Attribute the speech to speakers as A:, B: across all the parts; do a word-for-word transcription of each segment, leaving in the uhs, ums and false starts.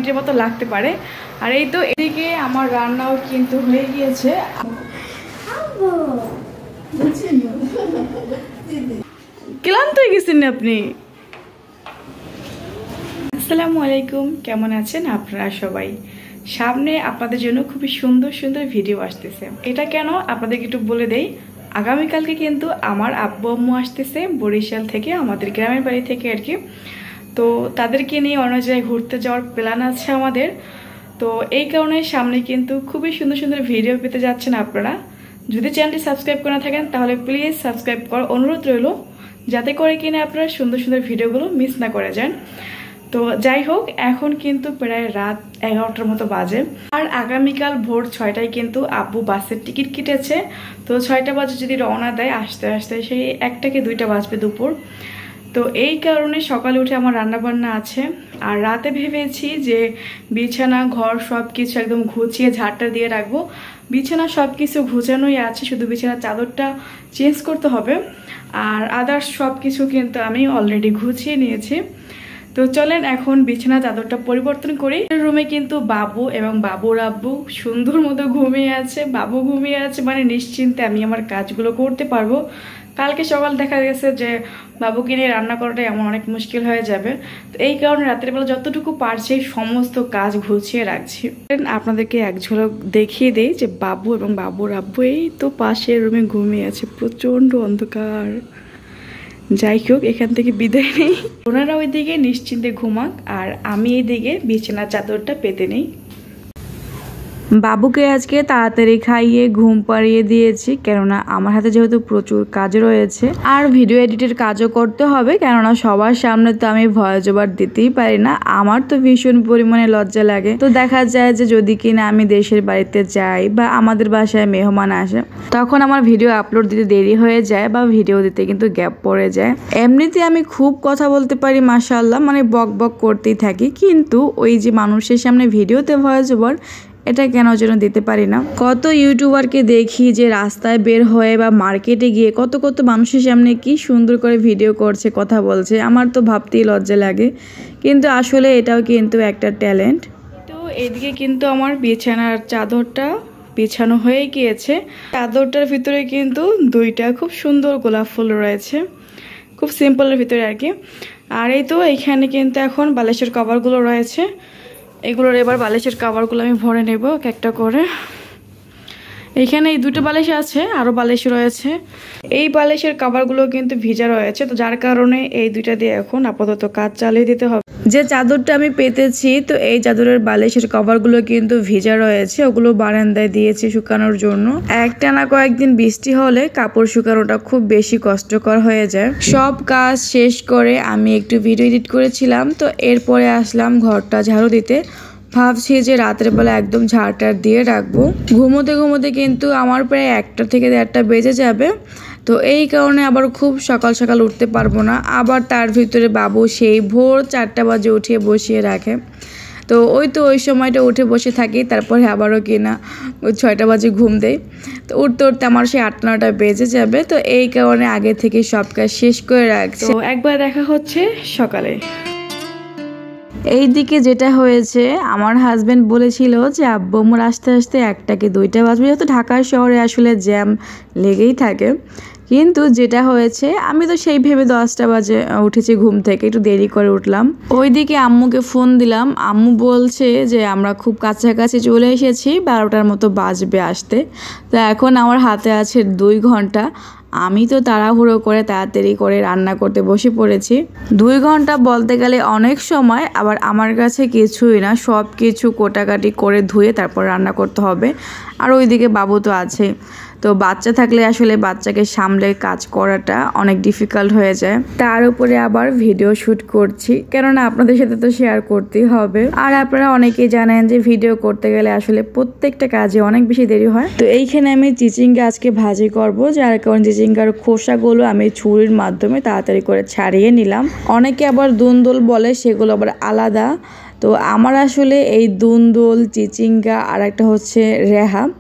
A: পিঠের মতো লাগতে পারে। আর এই তো এদিকে আমার রান্নাও কিন্তু হয়ে গিয়েছে। ক্লান্ত হয়ে গেছেন আপনি। আসসালামু আলাইকুম, কেমন আছেন আপনারা সবাই? সামনে আপনাদের জন্য খুবই সুন্দর সুন্দর ভিডিও আসতেছে। এটা কেন আপনাদেরকে একটু বলে দেই, আগামীকালকে কিন্তু আমার আব্বু আম্মু আসতেছে বরিশাল থেকে, আমাদের গ্রামের বাড়ি থেকে আর কি। তো তাদেরকে নিয়ে অন্য জায়গায় ঘুরতে যাওয়ার প্ল্যান আছে আমাদের। তো এই কারণে সামনে কিন্তু খুবই সুন্দর সুন্দর ভিডিও পেতে যাচ্ছেন আপনারা। যদি চ্যানেলটি সাবস্ক্রাইব করে না থাকেন তাহলে প্লিজ সাবস্ক্রাইব করার অনুরোধ রইল, যাতে করে কিনা আপনারা সুন্দর সুন্দর ভিডিওগুলো মিস না করে যান। তো যাই হোক, এখন কিন্তু প্রায় রাত এগারোটার মতো বাজে। আর আগামীকাল ভোর ছয়টায় কিন্তু আব্বু বাসের টিকিট কেটেছে। তো ছয়টা বাজে যদি রওনা দেয়, আসতে আসতে সেই একটাকে দুইটা বাজবে দুপুর। তো এই কারণে সকালে উঠে আমার রান্নাবান্না আছে। আর রাতে ভেবেছি যে বিছানা ঘর সব কিছু একদম ঘুচিয়ে ঝাড়টা দিয়ে রাখবো। বিছানা সব কিছু ঘুচানোই আছে, শুধু বিছানার চাদরটা চেঞ্জ করতে হবে। আর আদার্স সব কিছু কিন্তু আমি অলরেডি ঘুচিয়ে নিয়েছি। তো চলেন এখন বিছানা চাদরটা পরিবর্তন করি। রুমে কিন্তু বাবু এবং বাবুর আব্বু সুন্দর মতো ঘুমিয়ে আছে। বাবু ঘুমিয়ে আছে মানে নিশ্চিন্তে আমি আমার কাজগুলো করতে পারবো। কালকে সকাল দেখা গেছে যে বাবুকে নিয়ে রান্না করাটা এমন অনেক মুশকিল হয়ে যাবে। তো এই কারণে রাতের বেলা যতটুকু পারছি সমস্ত কাজ গুছিয়ে রাখছি। আপনাদেরকে এক ঝলক দেখিয়ে দেই যে বাবু এবং বাবুর আব্বু এই তো পাশের রুমে ঘুমিয়ে আছে, প্রচন্ড অন্ধকার। যাই হোক, এখান থেকে বিদায় নেই। ওনারা ওইদিকে নিশ্চিন্তে ঘুমাক আর আমি এইদিকে বিছানার চাদরটা পেতে নেই। বাবুকে আজকে তাড়াতাড়ি খাইয়ে ঘুম পাড়িয়ে দিয়েছি, কেননা আমার হাতে যেহেতু প্রচুর কাজ রয়েছে আর ভিডিও এডিটের কাজও করতে হবে, কেননা সবার সামনে তো আমি ভয়েস ওভার দিতেই পারি না। আমার তো ভীষণ পরিমাণে লজ্জা লাগে। তো দেখা যায় যে যদি কিনা আমি দেশের বাড়িতে যাই বা আমাদের বাসায় মেহমান আসে, তখন আমার ভিডিও আপলোড দিতে দেরি হয়ে যায় বা ভিডিও দিতে কিন্তু গ্যাপ পড়ে যায়। এমনিতে আমি খুব কথা বলতে পারি মাশাআল্লাহ, মানে বক বক করতেই থাকি, কিন্তু ওই যে মানুষের সামনে ভিডিওতে ভয়েস ওভার এটা কেন যেন দিতে পারি না। কত ইউটিউবারকে দেখি যে রাস্তায় বের হয়ে বা মার্কেটে গিয়ে কত কত মানুষের সামনে কি সুন্দর করে ভিডিও করছে, কথা বলছে। আমার তো ভাবতেই লজ্জা লাগে, কিন্তু আসলে এটাও কিন্তু একটা ট্যালেন্ট। তো এদিকে কিন্তু আমার বিছানার চাদরটা বিছানো হয়ে গিয়েছে। চাদরটার ভিতরে কিন্তু দুইটা খুব সুন্দর গোলাপ ফুল রয়েছে, খুব সিম্পলের ভিতরে আর কি। আর এই তো এইখানে কিন্তু এখন বালিশের কভারগুলো রয়েছে। এগুলোর এবার বালিশের কাভারগুলো আমি ভরে নেব এক একটা করে। এইখানে এই দুটো বালিশ আছে, আরও বালিশ রয়েছে। এই বালিশের কাভারগুলো কিন্তু ভিজা রয়েছে, তো যার কারণে এই দুইটা দিয়ে এখন আপাতত কাজ চালিয়ে দিতে হবে। যে চাদরটা আমি পেতেছি, তো এই চাদরের বালিশের কভারগুলো কিন্তু ভিজা রয়েছে, ওগুলো বারান্দায় দিয়েছি শুকানোর জন্য। একটানা কয়েকদিন বৃষ্টি হলে কাপড় শুকানোটা খুব বেশি কষ্টকর হয়ে যায়। সব কাজ শেষ করে আমি একটু ভিডিও এডিট করেছিলাম, তো এরপরে আসলাম ঘরটা ঝাড়ু দিতে। ভাবছি যে রাতের বেলা একদম ঝাড়টার দিয়ে রাখবো। ঘুমোতে ঘুমোতে কিন্তু আমার প্রায় একটা থেকে দেড়টা বেজে যাবে। তো এই কারণে আবার খুব সকাল সকাল উঠতে পারবো না। আবার তার ভিতরে বাবু সেই ভোর চারটা বাজে উঠিয়ে বসিয়ে রাখে। তো ওই তো ওই সময়টা উঠে বসে থাকি, তারপরে আবারও কিনা ওই ছয়টা বাজে ঘুম দেয়। তো উঠতে উঠতে আমার সেই আটটা নটা বেজে যাবে। তো এই কারণে আগে থেকে সব কাজ শেষ করে রাখছি। তো একবার দেখা হচ্ছে সকালে। এই দিকে যেটা হয়েছে, আমার হাজবেন্ড বলেছিল যে আব্বু আম্মুর আসতে আসতে একটা কি দুইটা বাজবে, যেহেতু ঢাকার শহরে আসলে জ্যাম লেগেই থাকে। কিন্তু যেটা হয়েছে, আমি তো সেই ভেবে দশটা বাজে উঠেছি ঘুম থেকে, একটু দেরি করে উঠলাম। ওইদিকে আম্মুকে ফোন দিলাম, আম্মু বলছে যে আমরা খুব কাছাকাছি চলে এসেছি, বারোটার মতো বাজবে আসতে। তো এখন আমার হাতে আছে দুই ঘন্টা। আমি তো তাড়াহুড়ো করে তাড়াতাড়ি করে রান্না করতে বসে পড়েছি। দুই ঘন্টা বলতে গেলে অনেক সময়, আবার আমার কাছে কিছুই না। সব কিছু কোটাকাটি করে ধুয়ে তারপর রান্না করতে হবে। আর ওইদিকে বাবু তো আছে, তো বাচ্চা থাকলে আসলে বাচ্চাকে সামলে কাজ করাটা অনেক ডিফিকাল্ট হয়ে যায়। তার উপরে আবার ভিডিও শ্যুট করছি, কেননা আপনাদের সাথে তো শেয়ার করতেই হবে। আর আপনারা অনেকেই জানেন যে ভিডিও করতে গেলে আসলে প্রত্যেকটা কাজে অনেক বেশি দেরি হয়। তো এইখানে আমি চিচিঙ্গা আজকে ভাজি করব, যার কারণে চিচিঙ্গার খোসাগুলো আমি ছুরির মাধ্যমে তাড়াতাড়ি করে ছাড়িয়ে নিলাম। অনেকে আবার দুন্দুল বলে, সেগুলো আবার আলাদা। তো আমার আসলে এই দুন্দুল, চিচিঙ্গা আর একটা হচ্ছে রেহা,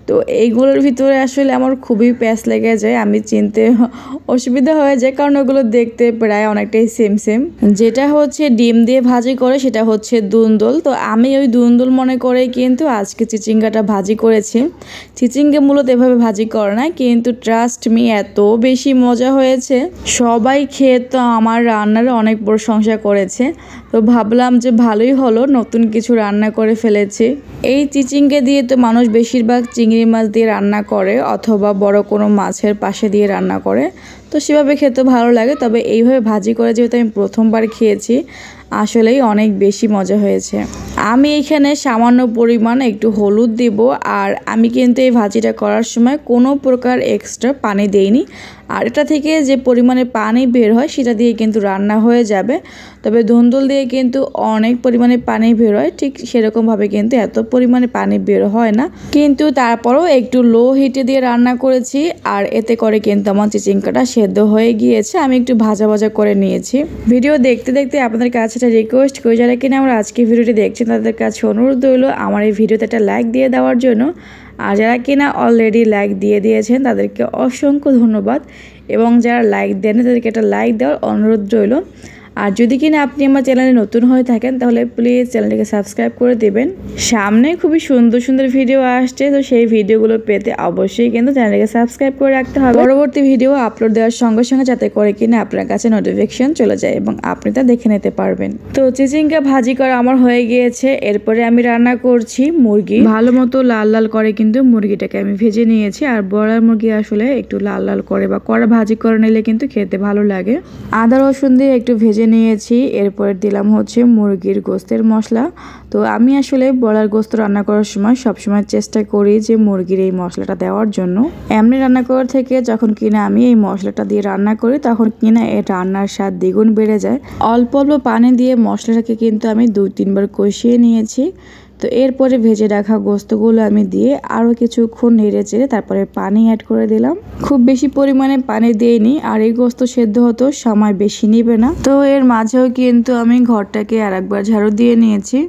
A: তো এইগুলোর ভিতরে আসলে আমার খুবই প্যাঁচ লেগে যায়, আমি চিনতে অসুবিধা হয়ে যায় কারণ ওগুলো দেখতে প্রায় অনেকটাই সেম সেম। যেটা হচ্ছে ডিম দিয়ে ভাজি করে সেটা হচ্ছে দুন্দুল। তো আমি ওই দুন্দুল মনে করে কিন্তু আজকে চিচিঙ্গাটা ভাজি করেছি। চিচিঙ্গা মূলত এভাবে ভাজি করে না, কিন্তু ট্রাস্ট মি এত বেশি মজা হয়েছে। সবাই খেয়ে তো আমার রান্নার অনেক প্রশংসা করেছে। তো ভাবলাম যে ভালোই হলো, নতুন কিছু রান্না করে ফেলেছি। এই চিচিঙ্গা দিয়ে তো মানুষ বেশিরভাগ চিংড়ি মাছ দিয়ে রান্না করে অথবা বড় কোনো মাছের পাশে দিয়ে রান্না করে, তো সেভাবে খেতে ভালো লাগে। তবে এইভাবে ভাজি করে যেহেতু আমি প্রথমবার খেয়েছি, আসলেই অনেক বেশি মজা হয়েছে। আমি এখানে সামান্য পরিমাণ একটু হলুদ দিব, আর আমি কিন্তু এই ভাজিটা করার সময় কোনো প্রকার এক্সট্রা পানি দেইনি। আর এটা থেকে যে পরিমাণে পানি বের হয় সেটা দিয়ে কিন্তু রান্না হয়ে যাবে। তবে ধুন্দুল দিয়ে কিন্তু অনেক পরিমাণে পানি বের হয়, ঠিক সেরকমভাবে কিন্তু এত পরিমাণে পানি বের হয় না। কিন্তু তারপরও একটু লো হিটে দিয়ে রান্না করেছি, আর এতে করে কিন্তু আমার চিচিঙ্গাটা সেদ্ধ হয়ে গিয়েছে। আমি একটু ভাজা ভাজা করে নিয়েছি। ভিডিও দেখতে দেখতে আপনাদের কাছে একটা রিকোয়েস্ট করি, যারা কিনা আমরা আজকে ভিডিওটি দেখছেন তাদের কাছে অনুরোধ রইল আমার এই ভিডিওতে একটা লাইক দিয়ে দেওয়ার জন্য। আর যারা কিনা অলরেডি লাইক দিয়ে দিয়েছেন তাদেরকে অসংখ্য ধন্যবাদ, এবং যারা লাইক দেন তাদেরকে একটা লাইক দেওয়ার অনুরোধ রইল। আর যদি কিনা আপনি আমার চ্যানেলে নতুন হয়ে থাকেন তাহলে প্লিজ চ্যানেলটিকে সাবস্ক্রাইব করে দেবেন। সামনে খুবই সুন্দর সুন্দর ভিডিও আসছে, তো সেই ভিডিওগুলো পেতে অবশ্যই কিন্তু চ্যানেলটিকে সাবস্ক্রাইব করে রাখতে হবে পরবর্তী ভিডিও আপলোড দেওয়ার সঙ্গে সঙ্গে, যাতে করে কিনা আপনার কাছে নোটিফিকেশন চলে যায় এবং আপনি তা দেখে নিতে পারবেন। তো চিচিঙ্গা ভাজি করা আমার হয়ে গিয়েছে। এরপরে আমি রান্না করছি মুরগি। ভালো মতো লাল লাল করে কিন্তু মুরগিটাকে আমি ভেজে নিয়েছি। আর ব্রয়লার মুরগি আসলে একটু লাল লাল করে বা কড়া ভাজি করে নিলে কিন্তু খেতে ভালো লাগে। আদা রসুন দিয়ে একটু ভেজে নিয়েছি। এরপর দিলাম হচ্ছে মুরগির গোস্তের মশলা। তো আমি আসলে ব্রয়লার গোস্ত রান্না করার সময় সবসময় চেষ্টা করি যে মুরগির এই মশলাটা দেওয়ার জন্য। এমনি রান্না করার থেকে যখন কিনা আমি এই মশলাটা দিয়ে রান্না করি তখন কিনা এই রান্নার স্বাদ দ্বিগুণ বেড়ে যায়। অল্প অল্প পানি দিয়ে মশলাটাকে কিন্তু আমি দুই তিনবার কষিয়ে নিয়েছি। তো এরপরে ভেজে রাখা গোস্তগুলো আমি দিয়ে আরও কিছুক্ষণ নেড়ে চেড়ে তারপরে পানি অ্যাড করে দিলাম। খুব বেশি পরিমাণে পানি দিইনি, আর এই গোস্ত সেদ্ধ হতো সময় বেশি নিবে না। তো এর মাঝেও কিন্তু আমি ঘরটাকে আর একবার ঝাড়ু দিয়ে নিয়েছি।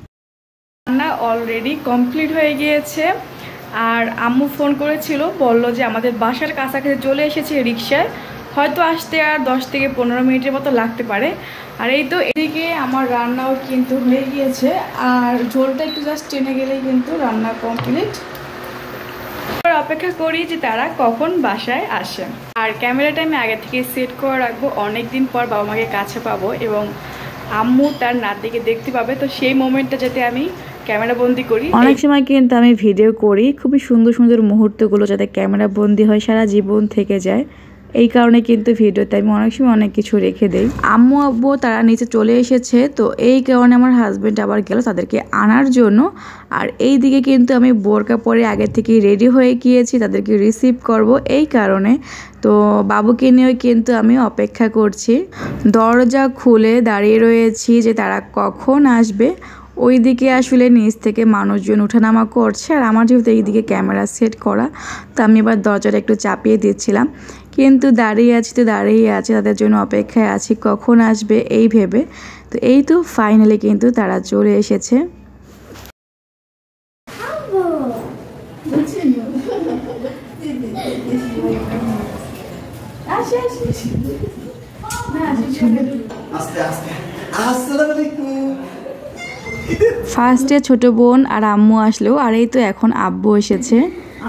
A: রান্না অলরেডি কমপ্লিট হয়ে গিয়েছে। আর আম্মু ফোন করেছিল, বলল যে আমাদের বাসার কাছাকাছি চলে এসেছে রিক্সায়, হয়তো আসতে আর দশ থেকে পনেরো মিনিটের মতো লাগতে পারে। আর এই তো এদিকে আমার রান্নাও কিন্তু হয়ে গিয়েছে, আর ঝোলটা একটু জাস্ট টেনে গেলেই কিন্তু রান্না কমপ্লিট। অপেক্ষা করি যে তারা কখন বাসায় আসে। আর ক্যামেরাটা আমি আগে থেকে সেট করে রাখবো, অনেকদিন পর বাবা মাকে কাছে পাবো এবং আম্মু তার নাতিকে দেখতে পাবে। তো সেই মোমেন্টটা যাতে আমি ক্যামেরা বন্দি করি। অনেক সময় কিন্তু আমি ভিডিও করি খুবই সুন্দর সুন্দর মুহূর্তগুলো যাতে ক্যামেরা বন্দি হয়, সারা জীবন থেকে যায়। এই কারণে কিন্তু ভিডিওতে আমি অনেক সময় অনেক কিছু রেখে দেই। আম্মু আব্বু তারা নিচে চলে এসেছে, তো এই কারণে আমার হাজব্যান্ড আবার গেল তাদেরকে আনার জন্য। আর এই দিকে কিন্তু আমি বোরকা পরে আগে থেকে রেডি হয়ে গিয়েছি তাদেরকে রিসিভ করব এই কারণে। তো বাবুকে নিয়েও কিন্তু আমি অপেক্ষা করছি, দরজা খুলে দাঁড়িয়ে রয়েছি যে তারা কখন আসবে। ওই দিকে আসলে নিচ থেকে মানুষজন ওঠানামা করছে, আর আমার যেহেতু এইদিকে ক্যামেরা সেট করা, তো আমি এবার দরজাটা একটু চাপিয়ে দিচ্ছিলাম। কিন্তু দাঁড়িয়ে আছি তো দাঁড়িয়ে আছি, তাদের জন্য অপেক্ষায় আছি কখন আসবে এই ভেবে। তো এই তো ফাইনালি কিন্তু তারা চলে এসেছে। ফার্স্টে ছোট বোন আর আম্মু আসলো, আর এই তো এখন আব্বু এসেছে।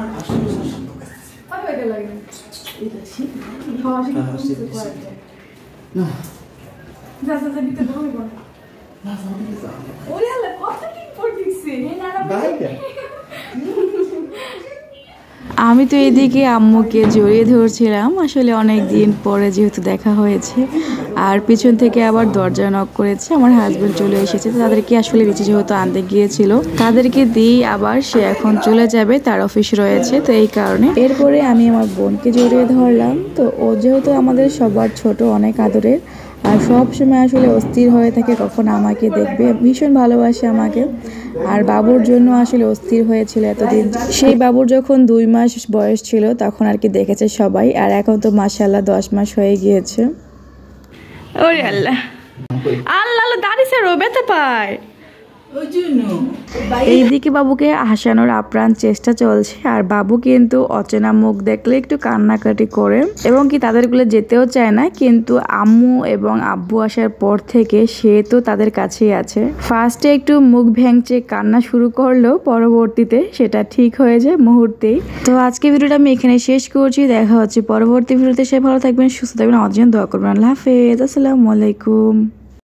A: আমি তো এদিকে আম্মুকে জড়িয়ে ধরছিলাম, আসলে অনেক দিন পরে যেহেতু দেখা হয়েছে। আর পিছন থেকে আবার দরজা নক করেছে, আমার হাজবেন্ড চলে এসেছে। তাদেরকে আসলে নিচে যেহেতু আনতে গিয়েছিল, তাদেরকে দিয়ে আবার সে এখন চলে যাবে, তার অফিস রয়েছে, তো এই কারণে। এরপরে আমি আমার বোনকে জড়িয়ে ধরলাম। তো ও যেহেতু আমাদের সবার ছোট, অনেক আদরের, আর সব সময় আসলে অস্থির হয়ে থাকে কখন আমাকে দেখবে, ভীষণ ভালোবাসে আমাকে। আর বাবুর জন্য আসলে অস্থির হয়েছিল এতদিন। সেই বাবুর যখন দুই মাস বয়স ছিল তখন আর কি দেখেছে সবাই, আর এখন তো মাশাআল্লাহ দশ মাস হয়ে গিয়েছে। ওরে আল্লাহ আল্লাহ আল্লাহ দাঁড়িয়ে ব্যথা পায়। এইদিকে বাবুকে হাসানোর আপ্রাণ চেষ্টা চলছে, আর বাবু কিন্তু অচেনা মুখ দেখলে একটু কান্নাকাটি করে এবং কি তাদেরগুলো যেতেও চায় না। কিন্তু আম্মু এবং আব্বু আসার পর থেকে সে তো তাদের কাছেই আছে। ফার্স্টে একটু মুখ ভেঙচে কান্না শুরু করলেও পরবর্তীতে সেটা ঠিক হয়ে যায় মুহূর্তেই। তো আজকে ভিডিওটা আমি এখানে শেষ করছি, দেখা হচ্ছে পরবর্তী ভিডিওতে। সে ভালো থাকবেন, সুস্থ থাকবেন, আমার জন্য দোয়া করবেন। আল্লাহ হাফেজ, আসসালামু আলাইকুম।